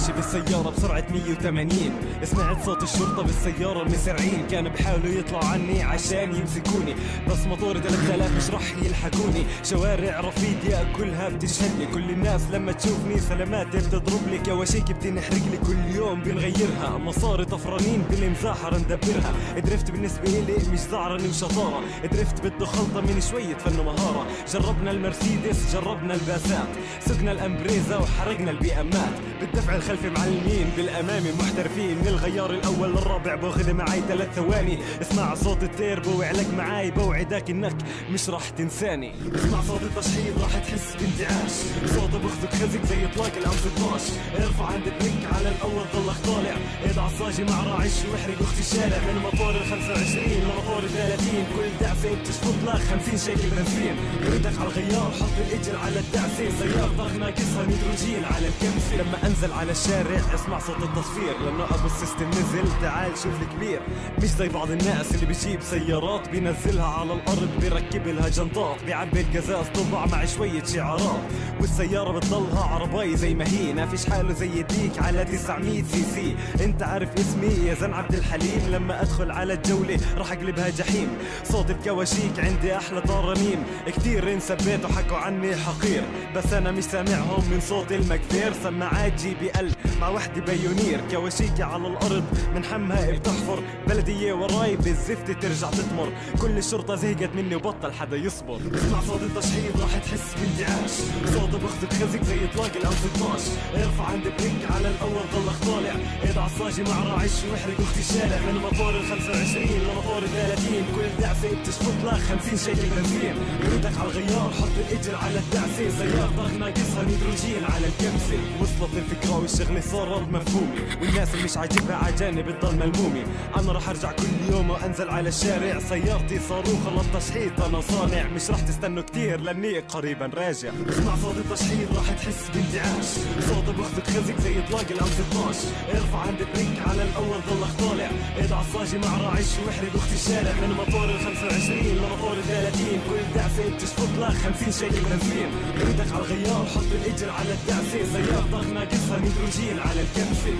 ماشي بالسيارة بسرعة 180، سمعت صوت الشرطة بالسيارة المسرعين، كان بحاولوا يطلعوا عني عشان يمسكوني، بس مطوري 3000 مش رح يلحقوني. شوارع رفيديا كلها بتشهدلي، كل الناس لما تشوفني سلامات بتضرب لي، كواشيك بتنحرق لي كل يوم بنغيرها، مصاري طفرانين بالمزاحرة ندبرها. درفت بالنسبة لي مش زعرني وشطارة، درفت بده خلطة من شوية فن ومهارة. جربنا المرسيدس جربنا الباسات، سقنا الامبريزا وحرقنا البيئمات، بالدفع الخلفي معلمين بالامامي محترفين، من الغيار الاول للرابع باخذ معي 3 ثواني. اسمع صوت التيربو وعلق معاي بوعدك انك مش راح تنساني. اسمع صوت التشحيط راح تحس بانتعاش، صوته بخذك خزق زي اطلاق الام 16. ارفع عند البريك على الاول ضلك طالع، ايد عصاجي مع راعش واحرق اخت الشارع، من مطور ال 25 لمطور 30 كل دعسه بتشفط لك 50 شيكل بنزين. ايدك على الغيار حط الاجر على الدعسه، سيارة ضغط ناقصها نيتروجين على الكمسه. لما انزل على الشارع اسمع صوت التصفير، لانه ابو السيستم نزل تعال شوف الكبير. مش زي بعض الناس اللي بيجيب سيارات بينزلها على الارض بيركب لها جنطات، بيعبي القزاز طبع مع شويه شعارات، والسياره بتضلها عرباي زي ما هي، ما فيش حاله زي ديك على 900 سي سي. انت عارف اسمي يا زن عبد الحليم، لما ادخل على الجوله راح اقلبها جحيم. صوت الكواشيك عندي احلى طرانيم، كتير انسبيت وحكوا عني حقير، بس انا مش سامعهم من صوت المكفير. سماعات جي بي ال مع وحده بايونير، كواشيكي على الارض من حمها بتحفر، بلديه وراي بالزفت ترجع تتمر، كل الشرطه زهقت مني وبطل حدا يصبر. اسمع صوت التشحيط راح تحس بانتعاش، صوته بخذك خزق زي اطلاق الام 16. ارفع عند بريك على الاول ضلك طالع، ايد عصاجي مع راعش واحرق اخت الشارع، من مطور ال 25 لمطور 30 كل دعسه بتشفط لك 50 شيكل بنزين. ايدك على الغيار حط الاجر على الدعسه، سيارة ضغط ناقصها نيتروجين على الكمسه. وصلت الفكره والشغله صارت مفهومه، والناس اللي مش عاجبها عجانب بتضل ملمومه. انا راح ارجع كل يوم وانزل على الشارع، سيارتي صاروخ للتشحيط انا صانع، مش راح تستنوا كتير لاني قريبا راجع. اسمع صوت التشحيط راح تحس بانتعاش، صوته بخذك خزق زي اطلاق الام 16. ارفع عند بريك على الاول ضلك طالع، ايد عصاجي مع راعش واحرق اخت الشارع، من مطور ال 25 لمطور 30 كل دعسه بتشفط لك 50 شيكل بنزين. ايدك على الغيار حط الاجر على الدعسه، سيارة ضغط ناقصها نيتروجين على الكبسه.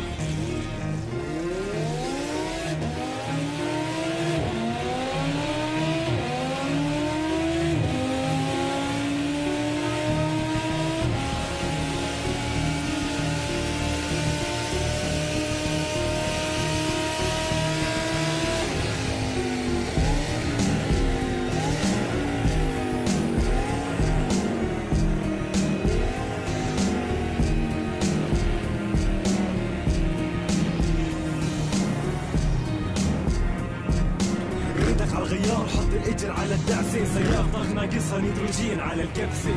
على الغيار حط الاجر على الدعسه، سيارة ضغط ناقصها نيتروجين على الكبسه.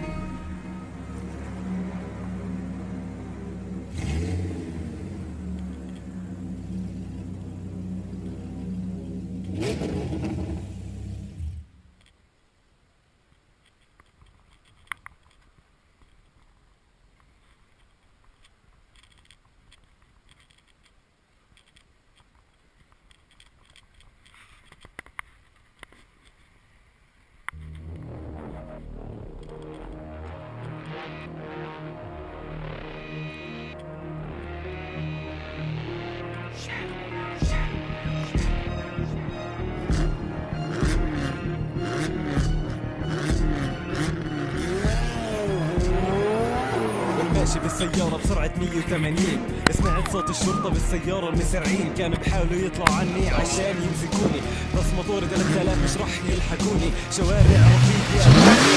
ماشي بالسيارة بسرعة 180، سمعت صوت الشرطة بالسيارة المسرعين، كان بحاولوا يطلعوا عني عشان يمسكوني، بس مطوري 3000 مش رح يلحقوني. شوارع رفيقي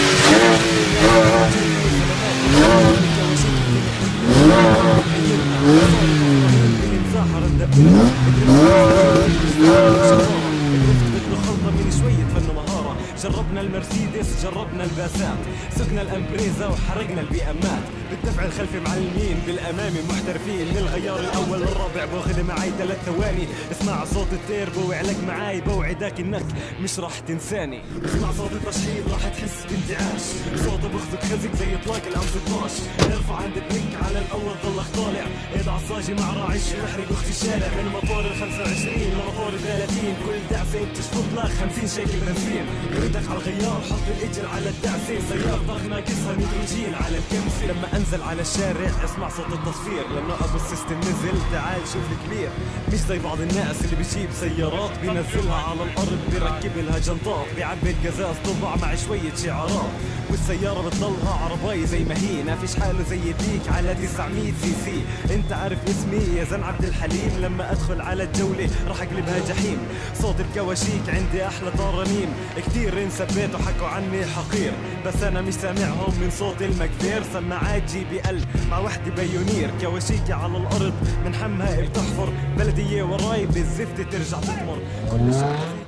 خلطة من شوية فن ومهارة. جربنا المرسيدس جربنا الباسات، سقنا الامبريزا وحرقنا البيئمات، بالدفع الخلفي معلمين بالامامي محترفين، من الغيار الاول للرابع باخذ معي 3 ثواني. اسمع صوت التيربو وعلق معاي بوعدك انك مش راح تنساني. اسمع صوت التشحيط راح تحس بانتعاش، صوته بخزق خزق زي اطلاق الام 16. ارفع عند البنك على الاول ضلك طالع، ايد عصاجي مع راعي محرق اخت الشارع. من مطور ال 25 لمطور ال 30 كل دعسه بتشفط لك 50 شكل بنزين. ايدك على الغيار حط الاجل على الدعسه، سيارة ضخ ناقصها متروجين على الكمسه. لما انزل على الشارع اسمع صوت التصفير، لانه ابو السيستم نزل تعال شوف الكبير. مش زي بعض الناس اللي بيجيب سيارات بينزلها على الارض بيركب لها جنطات، بيعبي القزاز طبع مع شويه شعارات، والسياره بتضلها عرباية زي ما هي. ما فيش حاله زي ديك على 900 سي سي. انت عارف اسمي يا زن عبد الحليم، لما ادخل على الجوله راح اقلبها جحيم. صوت الكواشيك عندي احلى ترانيم، كتير انسبيت وحكوا عني حقير، بس انا مش سامعهم من صوت المكبير. سماعات جي بي ال مع وحده بايونير، كواشيكي على الارض من حمها بتحفر، بلديه وراي بالزفت ترجع تطمر. كل شيء